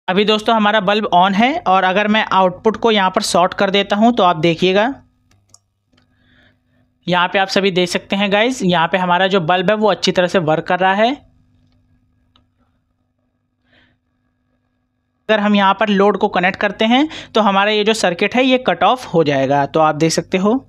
अभी दोस्तों हमारा बल्ब ऑन है और अगर मैं आउटपुट को यहाँ पर शॉर्ट कर देता हूँ तो आप देखिएगा, यहाँ पे आप सभी देख सकते हैं गाइज, यहाँ पे हमारा जो बल्ब है वो अच्छी तरह से वर्क कर रहा है। अगर हम यहाँ पर लोड को कनेक्ट करते हैं तो हमारा ये जो सर्किट है ये कट ऑफ हो जाएगा, तो आप देख सकते हो।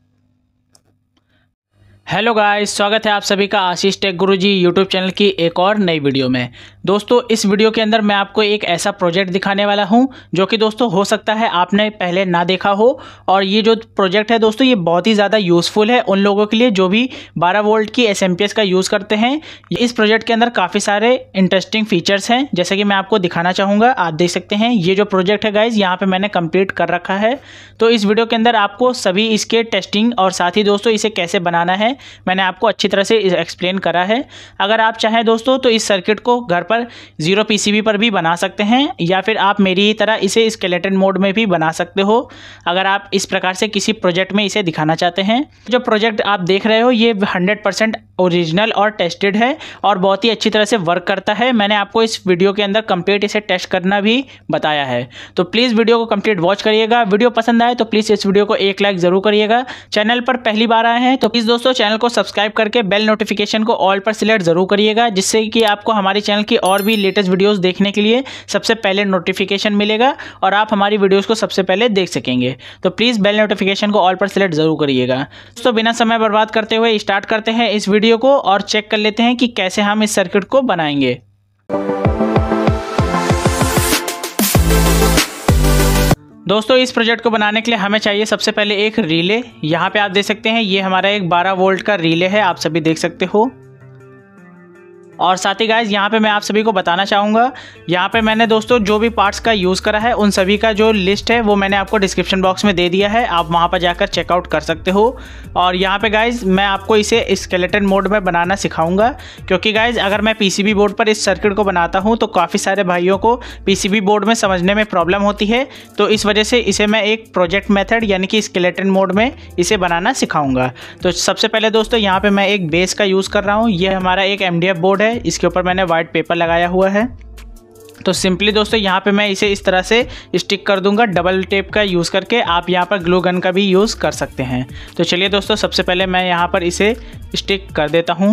हेलो गाइस, स्वागत है आप सभी का Ashish tech Guruji YouTube channel की एक और नई वीडियो में। दोस्तों इस वीडियो के अंदर मैं आपको एक ऐसा प्रोजेक्ट दिखाने वाला हूं जो कि दोस्तों हो सकता है आपने पहले ना देखा हो, और ये जो प्रोजेक्ट है दोस्तों ये बहुत ही ज़्यादा यूज़फुल है उन लोगों के लिए जो भी 12 वोल्ट की एसएमपीएस का यूज़ करते हैं। इस प्रोजेक्ट के अंदर काफ़ी सारे इंटरेस्टिंग फीचर्स हैं जैसे कि मैं आपको दिखाना चाहूँगा। आप देख सकते हैं ये जो प्रोजेक्ट है गाइज यहाँ पर मैंने कंप्लीट कर रखा है। तो इस वीडियो के अंदर आपको सभी इसके टेस्टिंग और साथ ही दोस्तों इसे कैसे बनाना है मैंने आपको अच्छी तरह से एक्सप्लेन करा है। अगर आप चाहें दोस्तों तो इस सर्किट को घर पर 0 पीसीबी पर भी बना सकते हैं, या फिर आप मेरी ही तरह इसे स्केलेटन मोड में भी बना सकते हो अगर आप इस प्रकार से किसी प्रोजेक्ट में इसे दिखाना चाहते हैं। जो प्रोजेक्ट आप देख रहे हो ये 100% ओरिजिनल और टेस्टेड है और बहुत ही अच्छी तरह से वर्क करता है। मैंने आपको इस वीडियो के अंदर कंप्लीट इसे टेस्ट करना भी बताया है, तो प्लीज़ वीडियो को कंप्लीट वॉच करिएगा। वीडियो पसंद आए तो प्लीज़ इस वीडियो को एक लाइक ज़रूर करिएगा। चैनल पर पहली बार आए हैं तो प्लीज़ दोस्तों चैनल को सब्सक्राइब करके बेल नोटिफिकेशन को ऑल पर सिलेक्ट जरूर करिएगा, जिससे कि आपको हमारे चैनल की और भी लेटेस्ट वीडियोस देखने के लिए सबसे पहले नोटिफिकेशन मिलेगा और आप हमारी वीडियोस को सबसे पहले देख सकेंगे। तो प्लीज़ बेल नोटिफिकेशन को ऑल पर सिलेक्ट जरूर करिएगा। दोस्तों बिना समय बर्बाद करते हुए स्टार्ट करते हैं इस वीडियो को और चेक कर लेते हैं कि कैसे हम इस सर्किट को बनाएंगे। दोस्तों इस प्रोजेक्ट को बनाने के लिए हमें चाहिए सबसे पहले एक रिले। यहाँ पे आप देख सकते हैं ये हमारा एक 12 वोल्ट का रिले है, आप सभी देख सकते हो। और साथ ही गाइज यहाँ पे मैं आप सभी को बताना चाहूँगा, यहाँ पे मैंने दोस्तों जो भी पार्ट्स का यूज़ करा है उन सभी का जो लिस्ट है वो मैंने आपको डिस्क्रिप्शन बॉक्स में दे दिया है, आप वहाँ पर जाकर चेकआउट कर सकते हो। और यहाँ पे गाइज मैं आपको इसे स्केलेटन मोड में बनाना सिखाऊंगा, क्योंकि गाइज अगर मैं पीसीबी बोर्ड पर इस सर्किट को बनाता हूँ तो काफ़ी सारे भाइयों को पीसीबी बोर्ड में समझने में प्रॉब्लम होती है, तो इस वजह से इसे मैं एक प्रोजेक्ट मेथड यानी कि स्केलेटन मोड में इसे बनाना सिखाऊंगा। तो सबसे पहले दोस्तों यहाँ पर मैं एक बेस का यूज़ कर रहा हूँ। ये हमारा एक MDF बोर्ड है, इसके ऊपर मैंने वाइट पेपर लगाया हुआ है। तो सिंपली दोस्तों यहाँ पे मैं इसे इस तरह से स्टिक कर दूंगा डबल टेप का यूज़ करके। आप यहाँ पर ग्लू गन का भी यूज़ कर सकते हैं। तो चलिए दोस्तों सबसे पहले मैं यहाँ पर इसे स्टिक कर देता हूँ।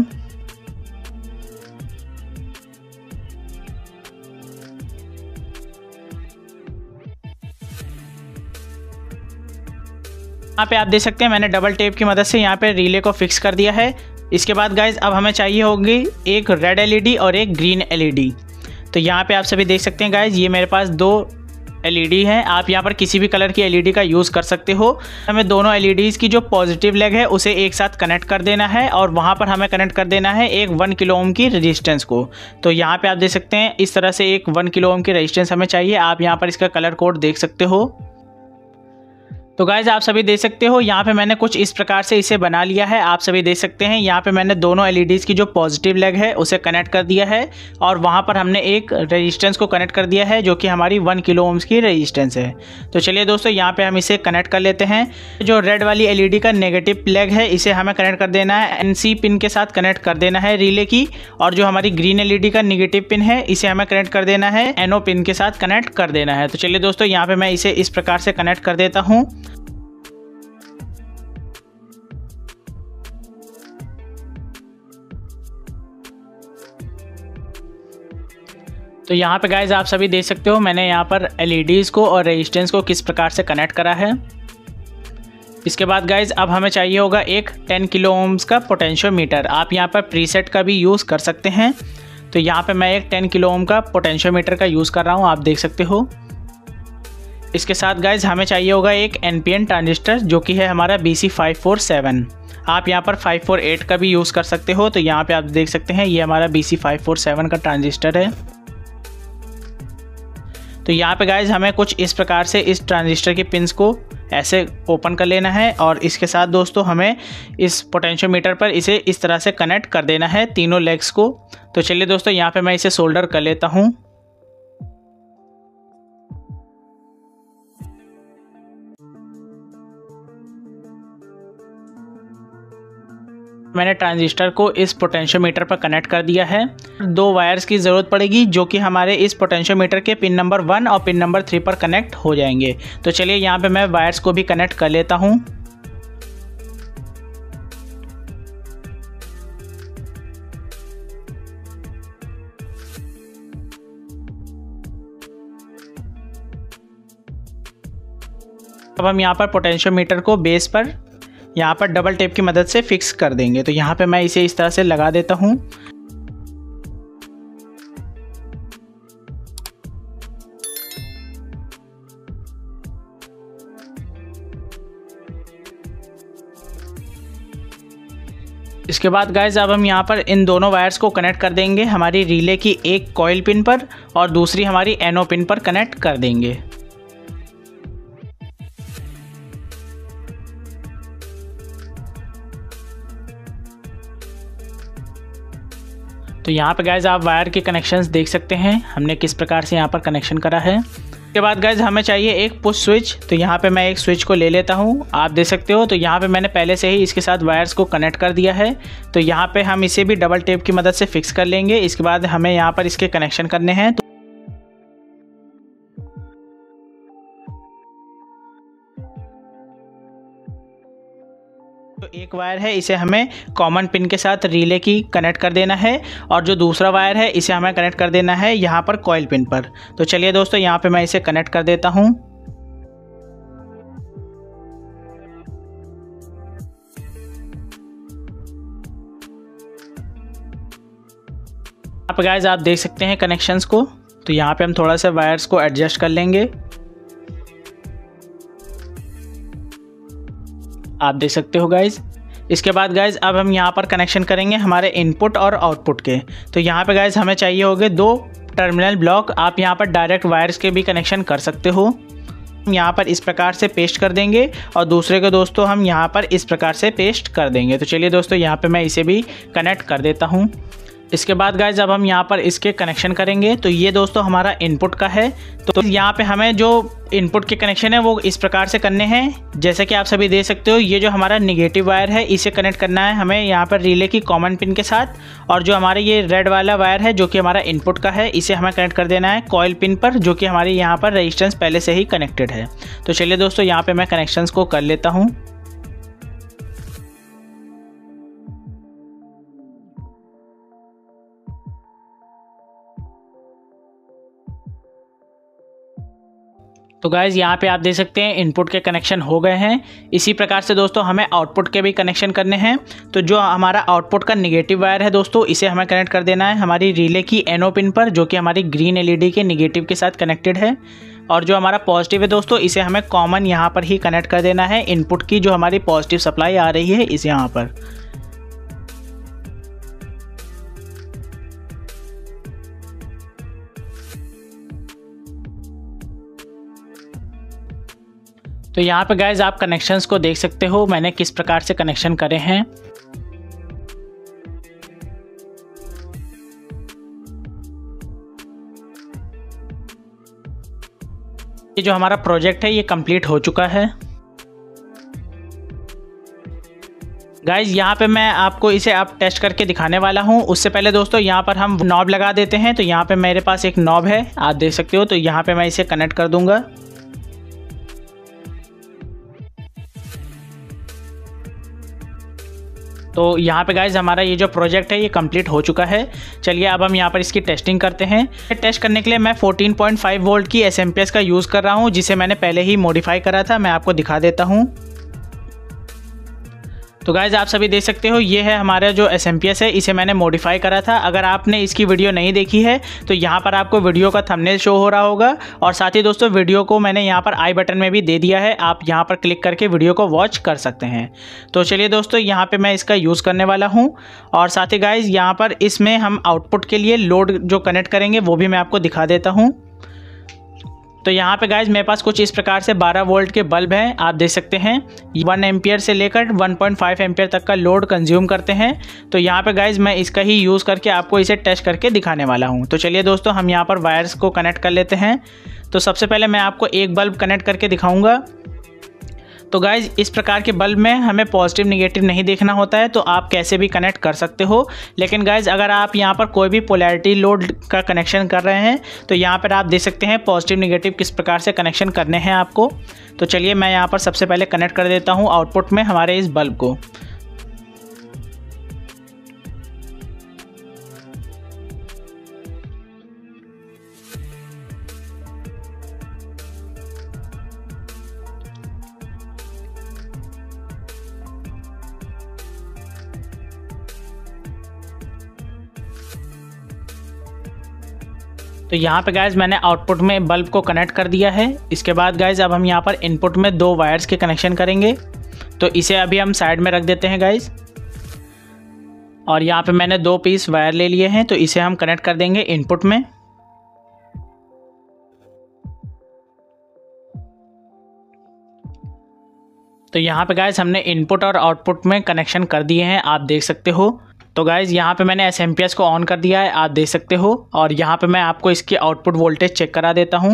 यहाँ पे आप देख सकते हैं मैंने डबल टेप की मदद से यहाँ पे रिले को फिक्स कर दिया है। इसके बाद गाइज अब हमें चाहिए होगी एक रेड LED और एक ग्रीन LED। तो यहाँ पे आप सभी देख सकते हैं गाइज ये मेरे पास 2 LED हैं। आप यहाँ पर किसी भी कलर की LED का यूज़ कर सकते हो। हमें दोनों LEDs की जो पॉजिटिव लेग है उसे एक साथ कनेक्ट कर देना है और वहाँ पर हमें कनेक्ट कर देना है एक 1 किलो ओम की रेजिस्टेंस को। तो यहाँ पे आप देख सकते हैं इस तरह से एक 1 किलो ओम की रेजिस्टेंस हमें चाहिए। आप यहाँ पर इसका कलर कोड देख सकते हो। तो गाइज आप सभी देख सकते हो यहाँ पे मैंने कुछ इस प्रकार से इसे बना लिया है। आप सभी देख सकते हैं यहाँ पे मैंने दोनों LEDs की जो पॉजिटिव लेग है उसे कनेक्ट कर दिया है और वहाँ पर हमने एक रेजिस्टेंस को कनेक्ट कर दिया है जो कि हमारी 1 किलो ओम्स की रेजिस्टेंस है। तो चलिए दोस्तों यहाँ पे हम इसे कनेक्ट कर लेते हैं। जो रेड वाली LED का नेगेटिव लेग है इसे हमें कनेक्ट कर देना है NC पिन के साथ कनेक्ट कर देना है रिले की, और जो हमारी ग्रीन LED का नेगेटिव पिन है इसे हमें कनेक्ट कर देना है NO पिन के साथ कनेक्ट कर देना है। तो चलिए दोस्तों यहाँ पे मैं इसे इस प्रकार से कनेक्ट कर देता हूँ। तो यहाँ पे गाइज आप सभी देख सकते हो मैंने यहाँ पर LEDs को और रेजिस्टेंस को किस प्रकार से कनेक्ट करा है। इसके बाद गाइज अब हमें चाहिए होगा एक 10 किलो ओम्स का पोटेंशियोमीटर। आप यहाँ पर प्रीसेट का भी यूज़ कर सकते हैं। तो यहाँ पे मैं एक 10 किलो ओम का पोटेंशियोमीटर का यूज़ कर रहा हूँ, आप देख सकते हो। इसके साथ गाइज हमें चाहिए होगा एक NPN ट्रांजिस्टर जो कि है हमारा BC547। आप यहाँ पर 548 का भी यूज़ कर सकते हो। तो यहाँ पे आप देख सकते हैं ये हमारा BC547 का ट्रांजिस्टर है। तो यहाँ पे गाइज हमें कुछ इस प्रकार से इस ट्रांजिस्टर के पिंस को ऐसे ओपन कर लेना है और इसके साथ दोस्तों हमें इस पोटेंशियोमीटर पर इसे इस तरह से कनेक्ट कर देना है तीनों लेग्स को। तो चलिए दोस्तों यहाँ पे मैं इसे सोल्डर कर लेता हूँ। मैंने ट्रांजिस्टर को इस पोटेंशियोमीटर पर कनेक्ट कर दिया है। दो वायर्स की ज़रूरत पड़ेगी जो कि हमारे इस पोटेंशियोमीटर के पिन नंबर 1 और पिन नंबर 3 पर कनेक्ट हो जाएंगे। तो चलिए यहाँ पे मैं वायर्स को भी कनेक्ट कर लेता हूँ। अब हम यहाँ पर पोटेंशियोमीटर को बेस पर यहाँ पर डबल टेप की मदद से फिक्स कर देंगे। तो यहाँ पे मैं इसे इस तरह से लगा देता हूँ। इसके बाद गाइज अब हम यहाँ पर इन दोनों वायर्स को कनेक्ट कर देंगे हमारी रिले की एक कॉइल पिन पर और दूसरी हमारी एनो पिन पर कनेक्ट कर देंगे। तो यहाँ पे गाइज आप वायर के कनेक्शंस देख सकते हैं हमने किस प्रकार से यहाँ पर कनेक्शन करा है। उसके बाद गाइज हमें चाहिए एक पुश स्विच। तो यहाँ पे मैं एक स्विच को ले लेता हूँ, आप देख सकते हो। तो यहाँ पे मैंने पहले से ही इसके साथ वायर्स को कनेक्ट कर दिया है। तो यहाँ पे हम इसे भी डबल टेप की मदद से फिक्स कर लेंगे। इसके बाद हमें यहाँ पर इसके कनेक्शन करने हैं। तो एक वायर है इसे हमें कॉमन पिन के साथ रिले की कनेक्ट कर देना है और जो दूसरा वायर है इसे हमें कनेक्ट कर देना है यहाँ पर कॉइल पिन पर। तो चलिए दोस्तों यहाँ पे मैं इसे कनेक्ट कर देता हूँ। यहाँ पे गाइस आप देख सकते हैं कनेक्शंस को। तो यहाँ पे हम थोड़ा सा वायर्स को एडजस्ट कर लेंगे, आप देख सकते हो गाइज। इसके बाद गाइज अब हम यहाँ पर कनेक्शन करेंगे हमारे इनपुट और आउटपुट के। तो यहाँ पे गाइज हमें चाहिए होंगे 2 टर्मिनल ब्लॉक। आप यहाँ पर डायरेक्ट वायर्स के भी कनेक्शन कर सकते हो। हम यहाँ पर इस प्रकार से पेस्ट कर देंगे और दूसरे को दोस्तों हम यहाँ पर इस प्रकार से पेस्ट कर देंगे। तो चलिए दोस्तों यहाँ पे मैं इसे भी कनेक्ट कर देता हूँ। इसके बाद गाइज अब हम यहाँ पर इसके कनेक्शन करेंगे। तो ये दोस्तों हमारा इनपुट का है। तो यहाँ पे हमें जो इनपुट के कनेक्शन है वो इस प्रकार से करने हैं। जैसे कि आप सभी देख सकते हो, ये जो हमारा निगेटिव वायर है इसे कनेक्ट करना है हमें यहाँ पर रिले की कॉमन पिन के साथ। और जो हमारे ये रेड वाला वायर है जो कि हमारा इनपुट का है इसे हमें कनेक्ट कर देना है कॉइल पिन पर, जो कि हमारी यहाँ पर रेजिस्टेंस पहले से ही कनेक्टेड है। तो चलिए दोस्तों यहाँ पर मैं कनेक्शंस को कर लेता हूँ। तो गाइज़ यहाँ पे आप देख सकते हैं इनपुट के कनेक्शन हो गए हैं। इसी प्रकार से दोस्तों हमें आउटपुट के भी कनेक्शन करने हैं। तो जो हमारा आउटपुट का निगेटिव वायर है दोस्तों इसे हमें कनेक्ट कर देना है हमारी रिले की एनो पिन पर, जो कि हमारी ग्रीन एलईडी के निगेटिव के साथ कनेक्टेड है। और जो हमारा पॉजिटिव है दोस्तों इसे हमें कॉमन यहाँ पर ही कनेक्ट कर देना है इनपुट की जो हमारी पॉजिटिव सप्लाई आ रही है इस यहाँ पर। तो यहाँ पे गाइज आप कनेक्शंस को देख सकते हो मैंने किस प्रकार से कनेक्शन करे हैं। ये जो हमारा प्रोजेक्ट है ये कंप्लीट हो चुका है। गाइज यहाँ पे मैं आपको इसे अब टेस्ट करके दिखाने वाला हूँ। उससे पहले दोस्तों यहाँ पर हम नॉब लगा देते हैं। तो यहाँ पे मेरे पास एक नॉब है, आप देख सकते हो। तो यहाँ पे मैं इसे कनेक्ट कर दूंगा। तो यहाँ पे गाइज हमारा ये जो प्रोजेक्ट है ये कंप्लीट हो चुका है। चलिए अब हम यहाँ पर इसकी टेस्टिंग करते हैं। टेस्ट करने के लिए मैं 14.5 वोल्ट की SMPS का यूज़ कर रहा हूँ, जिसे मैंने पहले ही मॉडिफाई करा था। मैं आपको दिखा देता हूँ। तो गाइज आप सभी देख सकते हो ये है हमारा जो SMPS है, इसे मैंने मॉडिफाई करा था। अगर आपने इसकी वीडियो नहीं देखी है तो यहाँ पर आपको वीडियो का थंबनेल शो हो रहा होगा। और साथ ही दोस्तों वीडियो को मैंने यहाँ पर आई बटन में भी दे दिया है, आप यहाँ पर क्लिक करके वीडियो को वॉच कर सकते हैं। तो चलिए दोस्तों यहाँ पर मैं इसका यूज़ करने वाला हूँ। और साथ ही गाइज यहाँ पर इसमें हम आउटपुट के लिए लोड जो कनेक्ट करेंगे वो भी मैं आपको दिखा देता हूँ। तो यहाँ पे गाइज मेरे पास कुछ इस प्रकार से 12 वोल्ट के बल्ब हैं, आप देख सकते हैं। 1 एम्पियर से लेकर 1.5 एम्पियर तक का लोड कंज्यूम करते हैं। तो यहाँ पे गाइज मैं इसका ही यूज़ करके आपको इसे टेस्ट करके दिखाने वाला हूँ। तो चलिए दोस्तों हम यहाँ पर वायर्स को कनेक्ट कर लेते हैं। तो सबसे पहले मैं आपको एक बल्ब कनेक्ट करके दिखाऊँगा। तो गाइज़ इस प्रकार के बल्ब में हमें पॉजिटिव निगेटिव नहीं देखना होता है, तो आप कैसे भी कनेक्ट कर सकते हो। लेकिन गाइज़ अगर आप यहाँ पर कोई भी पोलैरिटी लोड का कनेक्शन कर रहे हैं तो यहाँ पर आप देख सकते हैं पॉजिटिव निगेटिव किस प्रकार से कनेक्शन करने हैं आपको। तो चलिए मैं यहाँ पर सबसे पहले कनेक्ट कर देता हूँ आउटपुट में हमारे इस बल्ब को। तो यहाँ पे गाइज़ मैंने आउटपुट में बल्ब को कनेक्ट कर दिया है। इसके बाद गाइज़ अब हम यहाँ पर इनपुट में 2 वायर्स के कनेक्शन करेंगे। तो इसे अभी हम साइड में रख देते हैं गाइज़। और यहाँ पे मैंने 2 पीस वायर ले लिए हैं, तो इसे हम कनेक्ट कर देंगे इनपुट में। तो यहाँ पे गाइज़ हमने इनपुट और आउटपुट में कनेक्शन कर दिए हैं, आप देख सकते हो। तो गाइज़ यहाँ पे मैंने एसएमपीएस को ऑन कर दिया है, आप देख सकते हो। और यहाँ पे मैं आपको इसकी आउटपुट वोल्टेज चेक करा देता हूँ।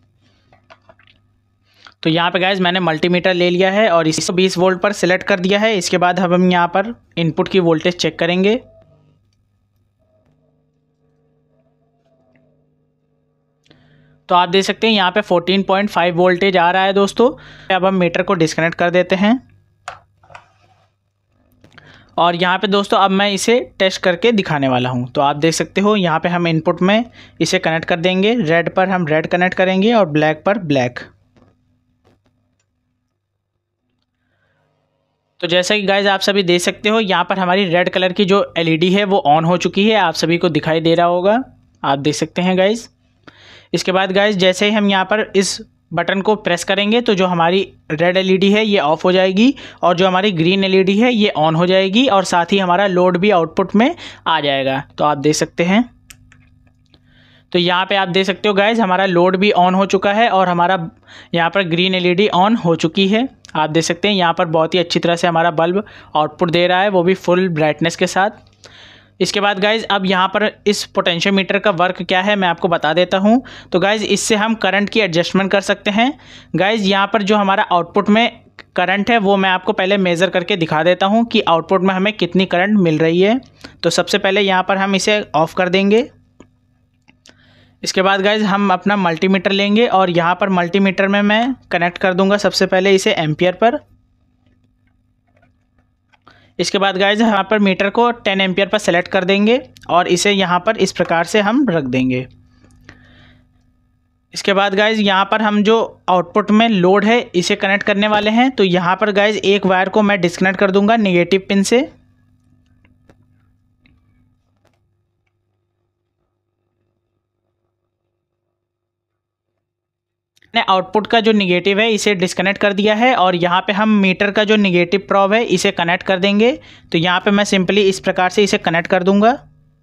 तो यहाँ पे गाइज़ मैंने मल्टीमीटर ले लिया है और इसे 20 वोल्ट पर सिलेक्ट कर दिया है। इसके बाद हम यहाँ पर इनपुट की वोल्टेज चेक करेंगे। तो आप देख सकते हैं यहाँ पे 14.5 वोल्टेज आ रहा है दोस्तों। अब हम मीटर को डिस्कनेक्ट कर देते हैं। और यहाँ पे दोस्तों अब मैं इसे टेस्ट करके दिखाने वाला हूँ। तो आप देख सकते हो यहाँ पे हम इनपुट में इसे कनेक्ट कर देंगे। रेड पर हम रेड कनेक्ट करेंगे और ब्लैक पर ब्लैक। तो जैसा कि गाइज आप सभी देख सकते हो यहाँ पर हमारी रेड कलर की जो एलईडी है वो ऑन हो चुकी है, आप सभी को दिखाई दे रहा होगा, आप देख सकते हैं गाइज। इसके बाद गाइज जैसे ही हम यहाँ पर इस बटन को प्रेस करेंगे तो जो हमारी रेड एलईडी है ये ऑफ हो जाएगी और जो हमारी ग्रीन एलईडी है ये ऑन हो जाएगी और साथ ही हमारा लोड भी आउटपुट में आ जाएगा। तो आप देख सकते हैं। तो यहाँ पे आप देख सकते हो गाइज हमारा लोड भी ऑन हो चुका है और हमारा यहाँ पर ग्रीन एलईडी ऑन हो चुकी है। आप देख सकते हैं यहाँ पर बहुत ही अच्छी तरह से हमारा बल्ब आउटपुट दे रहा है, वो भी फुल ब्राइटनेस के साथ। इसके बाद गाइज़ अब यहाँ पर इस पोटेंशियोमीटर का वर्क क्या है मैं आपको बता देता हूँ। तो गाइज़ इससे हम करंट की एडजस्टमेंट कर सकते हैं। गाइज़ यहाँ पर जो हमारा आउटपुट में करंट है वो मैं आपको पहले मेज़र करके दिखा देता हूँ कि आउटपुट में हमें कितनी करंट मिल रही है। तो सबसे पहले यहाँ पर हम इसे ऑफ़ कर देंगे। इसके बाद गाइज़ हम अपना मल्टीमीटर लेंगे और यहाँ पर मल्टीमीटर में मैं कनेक्ट कर दूँगा सबसे पहले इसे एम्पियर पर। इसके बाद गाइज यहाँ पर मीटर को 10 एम्पियर पर सेलेक्ट कर देंगे और इसे यहाँ पर इस प्रकार से हम रख देंगे। इसके बाद गाइज यहाँ पर हम जो आउटपुट में लोड है इसे कनेक्ट करने वाले हैं। तो यहाँ पर गाइज एक वायर को मैं डिस्कनेक्ट कर दूंगा नेगेटिव पिन से। मैंने आउटपुट का जो निगेटिव है इसे डिस्कनेक्ट कर दिया है और यहाँ पे हम मीटर का जो निगेटिव प्रोब है इसे कनेक्ट कर देंगे। तो यहाँ पे मैं सिंपली इस प्रकार से इसे कनेक्ट कर दूंगा।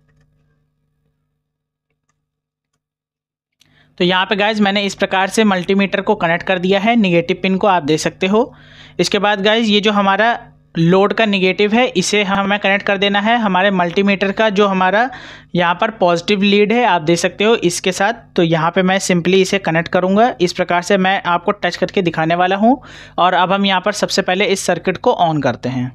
तो यहाँ पे गाइज मैंने इस प्रकार से मल्टीमीटर को कनेक्ट कर दिया है, निगेटिव पिन को आप देख सकते हो। इसके बाद गाइज ये जो हमारा लोड का निगेटिव है इसे हमें कनेक्ट कर देना है हमारे मल्टीमीटर का जो हमारा यहाँ पर पॉजिटिव लीड है, आप देख सकते हो इसके साथ। तो यहाँ पे मैं सिंपली इसे कनेक्ट करूँगा। इस प्रकार से मैं आपको टच करके दिखाने वाला हूँ। और अब हम यहाँ पर सबसे पहले इस सर्किट को ऑन करते हैं।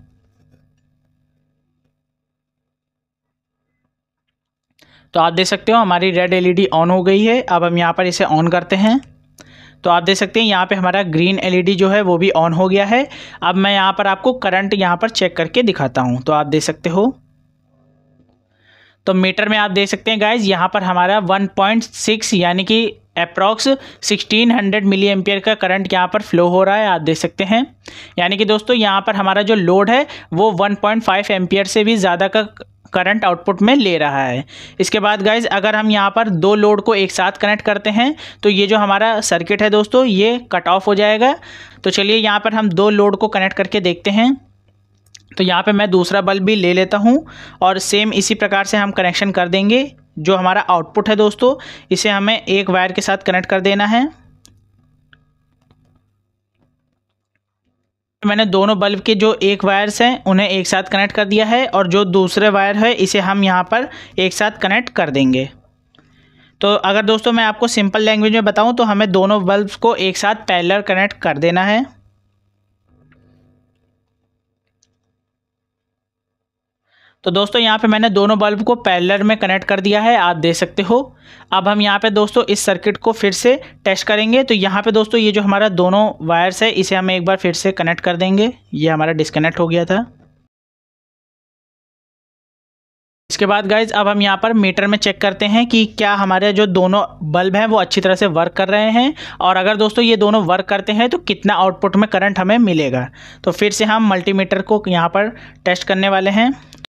तो आप देख सकते हो हमारी रेड एलईडी ऑन हो गई है। अब हम यहाँ पर इसे ऑन करते हैं। तो आप देख सकते हैं यहाँ पे हमारा ग्रीन एलईडी जो है वो भी ऑन हो गया है। अब मैं यहाँ पर आपको करंट यहाँ पर चेक करके दिखाता हूँ। तो आप देख सकते हो तो मीटर में आप देख सकते हैं गाइज यहाँ पर हमारा 1.6 यानी कि अप्रॉक्स 1600 मिली एम्पियर का करंट यहाँ पर फ्लो हो रहा है, आप देख सकते हैं। यानी कि दोस्तों यहाँ पर हमारा जो लोड है वो 1.5 एम्पियर से भी ज़्यादा का करंट आउटपुट में ले रहा है। इसके बाद गाइज अगर हम यहाँ पर 2 लोड को एक साथ कनेक्ट करते हैं तो ये जो हमारा सर्किट है दोस्तों ये कट ऑफ हो जाएगा। तो चलिए यहाँ पर हम 2 लोड को कनेक्ट करके देखते हैं। तो यहाँ पे मैं दूसरा बल्ब भी ले लेता हूँ और सेम इसी प्रकार से हम कनेक्शन कर देंगे। जो हमारा आउटपुट है दोस्तों इसे हमें एक वायर के साथ कनेक्ट कर देना है। मैंने दोनों बल्ब के जो एक वायर्स हैं उन्हें एक साथ कनेक्ट कर दिया है और जो दूसरे वायर है इसे हम यहाँ पर एक साथ कनेक्ट कर देंगे। तो अगर दोस्तों मैं आपको सिंपल लैंग्वेज में बताऊँ तो हमें दोनों बल्ब्स को एक साथ पैरेलल कनेक्ट कर देना है। तो दोस्तों यहाँ पे मैंने दोनों बल्ब को पैरेलल में कनेक्ट कर दिया है, आप देख सकते हो। अब हम यहाँ पे दोस्तों इस सर्किट को फिर से टेस्ट करेंगे। तो यहाँ पे दोस्तों ये जो हमारा दोनों वायर्स है इसे हम एक बार फिर से कनेक्ट कर देंगे। ये हमारा डिस्कनेक्ट हो गया था। इसके बाद गाइज अब हम यहाँ पर मीटर में चेक करते हैं कि क्या हमारे जो दोनों बल्ब हैं वो अच्छी तरह से वर्क कर रहे हैं, और अगर दोस्तों ये दोनों वर्क करते हैं तो कितना आउटपुट में करंट हमें मिलेगा। तो फिर से हम मल्टीमीटर को यहाँ पर टेस्ट करने वाले हैं।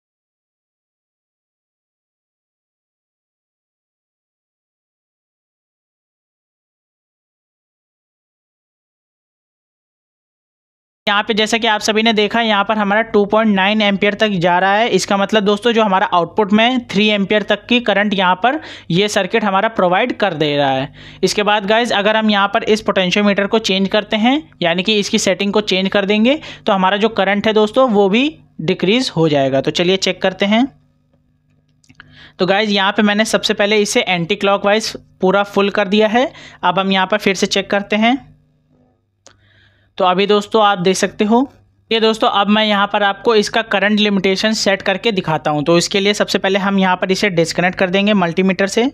यहाँ पे जैसा कि आप सभी ने देखा, यहाँ पर हमारा 2.9 एम्पियर तक जा रहा है। इसका मतलब दोस्तों जो हमारा आउटपुट में 3 एम्पियर तक की करंट यहाँ पर ये सर्किट हमारा प्रोवाइड कर दे रहा है। इसके बाद गाइज अगर हम यहाँ पर इस पोटेंशियोमीटर को चेंज करते हैं, यानी कि इसकी सेटिंग को चेंज कर देंगे, तो हमारा जो करंट है दोस्तों वो भी डिक्रीज हो जाएगा। तो चलिए चेक करते हैं। तो गाइज यहाँ पे मैंने सबसे पहले इसे एंटी क्लॉकवाइज पूरा फुल कर दिया है। अब हम यहाँ पर फिर से चेक करते हैं। तो अभी दोस्तों आप देख सकते हो। ये दोस्तों अब मैं यहाँ पर आपको इसका करंट लिमिटेशन सेट करके दिखाता हूँ। तो इसके लिए सबसे पहले हम यहाँ पर इसे डिस्कनेक्ट कर देंगे मल्टीमीटर से।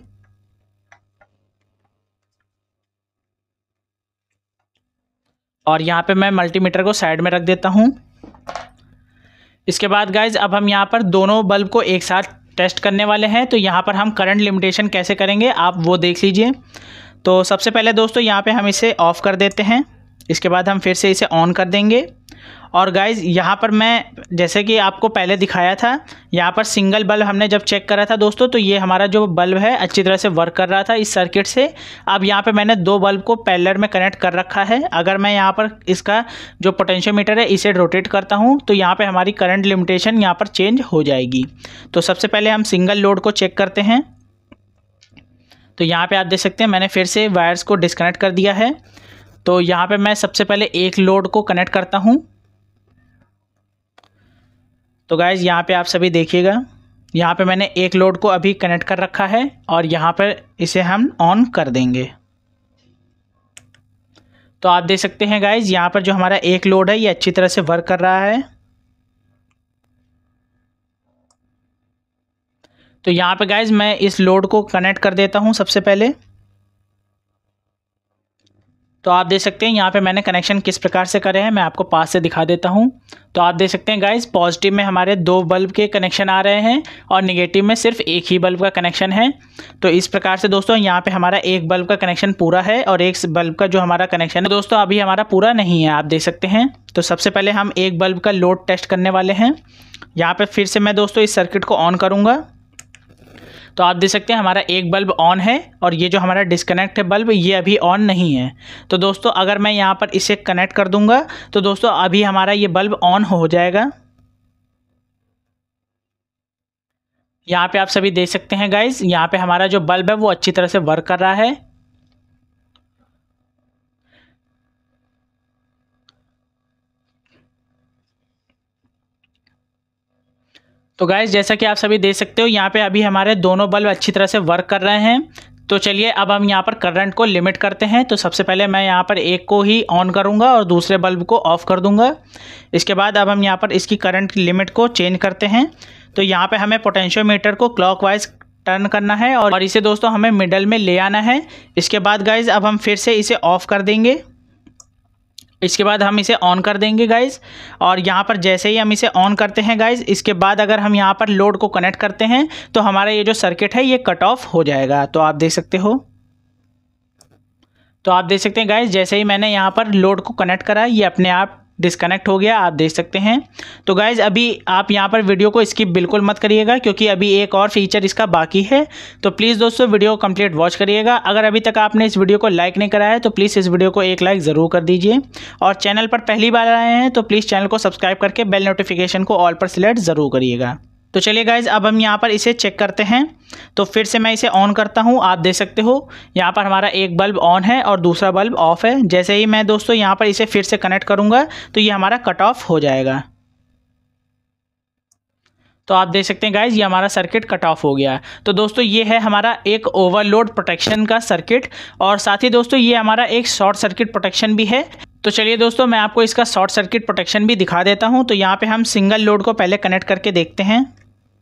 और यहाँ पे मैं मल्टीमीटर को साइड में रख देता हूँ। इसके बाद गाइज अब हम यहाँ पर दोनों बल्ब को एक साथ टेस्ट करने वाले हैं। तो यहाँ पर हम करंट लिमिटेशन कैसे करेंगे आप वो देख लीजिए। तो सबसे पहले दोस्तों यहाँ पे हम इसे ऑफ़ कर देते हैं। इसके बाद हम फिर से इसे ऑन कर देंगे। और गाइज़ यहाँ पर मैं जैसे कि आपको पहले दिखाया था, यहाँ पर सिंगल बल्ब हमने जब चेक करा था दोस्तों, तो ये हमारा जो बल्ब है अच्छी तरह से वर्क कर रहा था इस सर्किट से। अब यहाँ पे मैंने 2 बल्ब को पैरेलल में कनेक्ट कर रखा है। अगर मैं यहाँ पर इसका जो पोटेंशियोमीटर है इसे रोटेट करता हूँ तो यहाँ पर हमारी करंट लिमिटेशन यहाँ पर चेंज हो जाएगी। तो सबसे पहले हम सिंगल लोड को चेक करते हैं। तो यहाँ पर आप देख सकते हैं मैंने फिर से वायर्स को डिस्कनेक्ट कर दिया है। तो यहाँ पे मैं सबसे पहले एक लोड को कनेक्ट करता हूँ। तो गाइज़ यहाँ पे आप सभी देखिएगा, यहाँ पे मैंने एक लोड को अभी कनेक्ट कर रखा है और यहाँ पर इसे हम ऑन कर देंगे। तो आप देख सकते हैं गाइज़ यहाँ पर जो हमारा एक लोड है ये अच्छी तरह से वर्क कर रहा है। तो यहाँ पे गाइज़ मैं इस लोड को कनेक्ट कर देता हूँ सबसे पहले। तो आप देख सकते हैं यहाँ पे मैंने कनेक्शन किस प्रकार से करे हैं, मैं आपको पास से दिखा देता हूँ। तो आप देख सकते हैं गाइस, पॉजिटिव में हमारे 2 बल्ब के कनेक्शन आ रहे हैं और नेगेटिव में सिर्फ एक ही बल्ब का कनेक्शन है। तो इस प्रकार से दोस्तों यहाँ पे हमारा एक बल्ब का कनेक्शन पूरा है और एक बल्ब का जो हमारा कनेक्शन है दोस्तों अभी हमारा पूरा नहीं है, आप देख सकते हैं। तो सबसे पहले हम एक बल्ब का लोड टेस्ट करने वाले हैं। यहाँ पर फिर से मैं दोस्तों इस सर्किट को ऑन करूँगा। तो आप देख सकते हैं हमारा एक बल्ब ऑन है और ये जो हमारा डिस्कनेक्ट है बल्ब ये अभी ऑन नहीं है। तो दोस्तों अगर मैं यहाँ पर इसे कनेक्ट कर दूंगा तो दोस्तों अभी हमारा ये बल्ब ऑन हो जाएगा। यहाँ पे आप सभी देख सकते हैं गाइस, यहाँ पे हमारा जो बल्ब है वो अच्छी तरह से वर्क कर रहा है। तो गाइस जैसा कि आप सभी देख सकते हो यहाँ पे अभी हमारे दोनों बल्ब अच्छी तरह से वर्क कर रहे हैं। तो चलिए अब हम यहाँ पर करंट को लिमिट करते हैं। तो सबसे पहले मैं यहाँ पर एक को ही ऑन करूँगा और दूसरे बल्ब को ऑफ़ कर दूँगा। इसके बाद अब हम यहाँ पर इसकी करंट लिमिट को चेंज करते हैं। तो यहाँ पर हमें पोटेंशियोमीटर को क्लॉकवाइज टर्न करना है और इसे दोस्तों हमें मिडल में ले आना है। इसके बाद गाइज अब हम फिर से इसे ऑफ़ कर देंगे। इसके बाद हम इसे ऑन कर देंगे गाइज। और यहाँ पर जैसे ही हम इसे ऑन करते हैं गाइज, इसके बाद अगर हम यहाँ पर लोड को कनेक्ट करते हैं तो हमारा ये जो सर्किट है ये कट ऑफ हो जाएगा। तो आप देख सकते हो। तो आप देख सकते हैं गाइज जैसे ही मैंने यहाँ पर लोड को कनेक्ट करा ये अपने आप डिस्कनेक्ट हो गया, आप देख सकते हैं। तो गाइज अभी आप यहाँ पर वीडियो को स्किप बिल्कुल मत करिएगा क्योंकि अभी एक और फीचर इसका बाकी है। तो प्लीज़ दोस्तों वीडियो को कंप्लीट वॉच करिएगा। अगर अभी तक आपने इस वीडियो को लाइक नहीं करा है तो प्लीज़ इस वीडियो को एक लाइक ज़रूर कर दीजिए। और चैनल पर पहली बार आए हैं तो प्लीज़ चैनल को सब्सक्राइब करके बेल नोटिफिकेशन को ऑल पर सिलेक्ट ज़रूर करिएगा। तो चलिए गाइज अब हम यहाँ पर इसे चेक करते हैं। तो फिर से मैं इसे ऑन करता हूँ, आप देख सकते हो यहाँ पर हमारा एक बल्ब ऑन है और दूसरा बल्ब ऑफ है। जैसे ही मैं दोस्तों यहाँ पर इसे फिर से कनेक्ट करूँगा तो ये हमारा कट ऑफ हो जाएगा। तो आप देख सकते हैं गाइज ये हमारा सर्किट कट ऑफ हो गया। तो दोस्तों ये है हमारा एक ओवरलोड प्रोटेक्शन का सर्किट और साथ ही दोस्तों ये हमारा एक शॉर्ट सर्किट प्रोटेक्शन भी है। तो चलिए दोस्तों मैं आपको इसका शॉर्ट सर्किट प्रोटेक्शन भी दिखा देता हूँ। तो यहाँ पे हम सिंगल लोड को पहले कनेक्ट करके देखते हैं।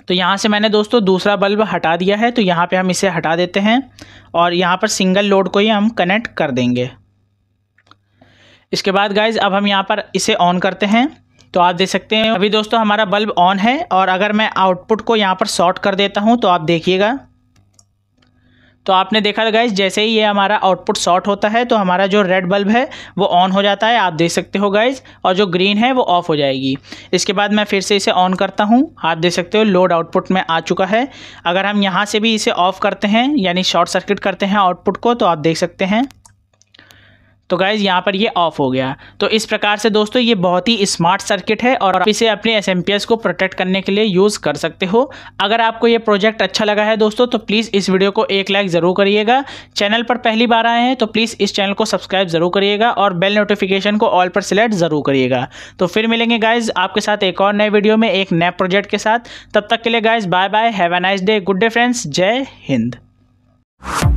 तो यहाँ से मैंने दोस्तों दूसरा बल्ब हटा दिया है, तो यहाँ पे हम इसे हटा देते हैं और यहाँ पर सिंगल लोड को ही हम कनेक्ट कर देंगे। इसके बाद गाइज अब हम यहाँ पर इसे ऑन करते हैं। तो आप देख सकते हैं अभी दोस्तों हमारा बल्ब ऑन है, और अगर मैं आउटपुट को यहाँ पर शॉर्ट कर देता हूँ तो आप देखिएगा, तो आपने देखा गाइज जैसे ही ये हमारा आउटपुट शॉर्ट होता है तो हमारा जो रेड बल्ब है वो ऑन हो जाता है, आप देख सकते हो गाइज, और जो ग्रीन है वो ऑफ हो जाएगी। इसके बाद मैं फिर से इसे ऑन करता हूँ, आप देख सकते हो लोड आउटपुट में आ चुका है। अगर हम यहाँ से भी इसे ऑफ करते हैं यानी शॉर्ट सर्किट करते हैं आउटपुट को, तो आप देख सकते हैं तो गाइज यहाँ पर ये ऑफ हो गया। तो इस प्रकार से दोस्तों ये बहुत ही स्मार्ट सर्किट है और आप इसे अपने एसएमपीएस को प्रोटेक्ट करने के लिए यूज़ कर सकते हो। अगर आपको ये प्रोजेक्ट अच्छा लगा है दोस्तों तो प्लीज़ इस वीडियो को एक लाइक ज़रूर करिएगा। चैनल पर पहली बार आए हैं तो प्लीज़ इस चैनल को सब्सक्राइब ज़रूर करिएगा और बेल नोटिफिकेशन को ऑल पर सिलेक्ट ज़रूर करिएगा। तो फिर मिलेंगे गाइज आपके साथ एक और नए वीडियो में एक नए प्रोजेक्ट के साथ। तब तक के लिए guys bye bye, have a nice day, good day friends, जय हिंद।